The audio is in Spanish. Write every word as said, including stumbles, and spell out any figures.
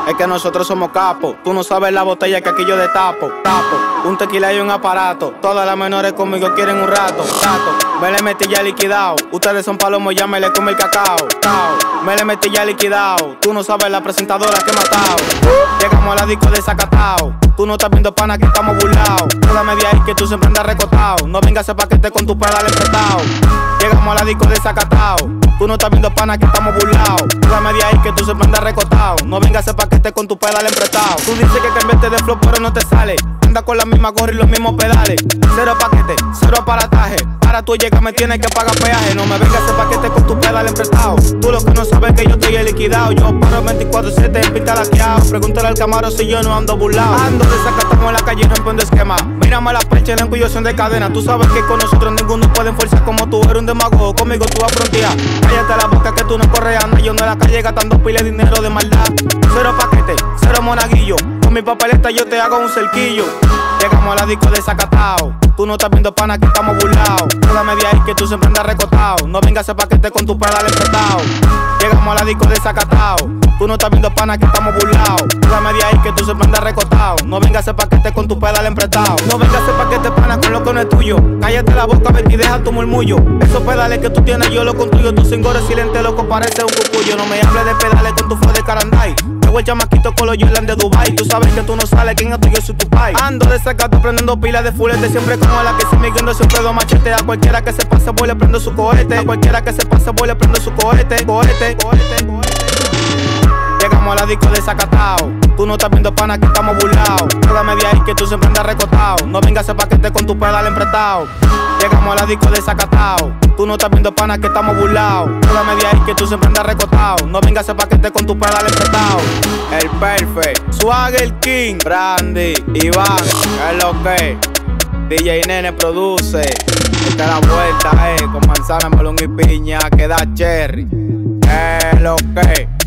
Es que nosotros somos capos. Tú no sabes la botella que aquí yo destapo. Tapo, un tequila y un aparato. Todas las menores conmigo quieren un rato. Tato, me le metí ya liquidado. Ustedes son palomos, ya me le come el cacao. Tao, me le metí ya liquidado. Tú no sabes la presentadora que he matado. Llegamos a la disco desacatao. Tú no estás viendo pana que estamos burlados. Dame de ahí que tú siempre andas recotado. No vengas a ese paquete con tu pedal empezado. Llegamos a la disco desacatao. Tú no estás viendo pana que estamos burlados. Dame de ahí que tú siempre andas recotado. No vengas a ese paquete con tu pedal emprestado. Tú dices que cambiaste de flow pero no te sale. Anda con la misma gorra y los mismos pedales. Cero paquete, cero aparataje. Para tú llegar me tienes que pagar peaje. No me vengas a ese paquete con tu pedal emprestado. Tú lo que no sabes que yo estoy liquidado. Yo paro veinticuatro siete en pinta laqueado. Pregúntale al Camaro si yo no ando burlado. Ando desacatado en la calle rompiendo esquema. Mírame la pecha en cuyo son de cadena. Tú sabes que con nosotros ninguno puede fuerza como tú. Eres un demagogo, conmigo tú vas a frontear. Cállate la boca que tú no corres, anda. Yo no en la calle gastando pile de dinero de maldad. Cero paquete, cero monaguillo. Con mi papeleta yo te hago un cerquillo. Llegamos a la disco desacatao. Tú no estás viendo pana que estamos burlados. Dame de ahí que tú siempre andas recotado. No vengas a ese paquete con tu pedal empezado. Llegamos a la disco desacatao. Tú no estás viendo pana que estamos burlados. Dame de ahí que tú siempre andas recotado. No vengas a ese paquete con tu pedal emprestado. No vengas a ese paquete pana con lo que no es tuyo. Cállate la boca, vete y deja tu murmullo. Esos pedales que tú tienes yo los construyo. Tu cingores silente loco parece un cucuyo. No me hables de pedales con tu flow de caranday. Luego el chamaquito con los Jordan de Dubai. Tú sabes que tú no sales, quien es tuyo soy tu pai. Ando desacato prendiendo pilas de fulete. Siempre como la que se me guiando siempre do machete. A cualquiera que se pase voy le prendo su cohete. A cualquiera que se pase voy le prendo su cohete. Cohete, cohete, cohete. Llegamos a la disco desacatao. Tú no estás viendo pana que estamos burlados. Dame de ahí que tú siempre andas recotado. No vengas a ese paquete con tu pedal emprestado. Llegamos a la disco desacatao. Tú no estás viendo pana que estamos burlados. Dame de ahí que tú siempre andas recotado. No vengas a ese paquete con tu pedal emprestado. El Perfect, Swagger King, Brandy, Iván, es lo que D J Nene produce. Esta es la vuelta, eh, con manzana, melón y piña, que da cherry. Es lo que